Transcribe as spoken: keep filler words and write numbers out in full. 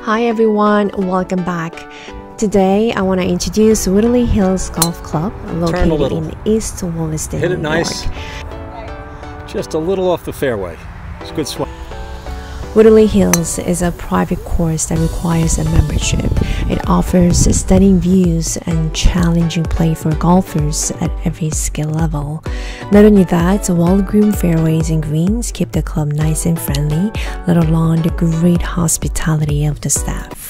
Hi everyone, welcome back. Today I want to introduce Woodley Hills Golf Club located in East Wollaston, Hit it New nice. York. Just a little off the fairway. It's a good swing. Woodley Hills is a private course that requires a membership. It offers stunning views and challenging play for golfers at every skill level. Not only that, well-groomed fairways and greens keep the club nice and friendly, let alone the great hospitality of the staff.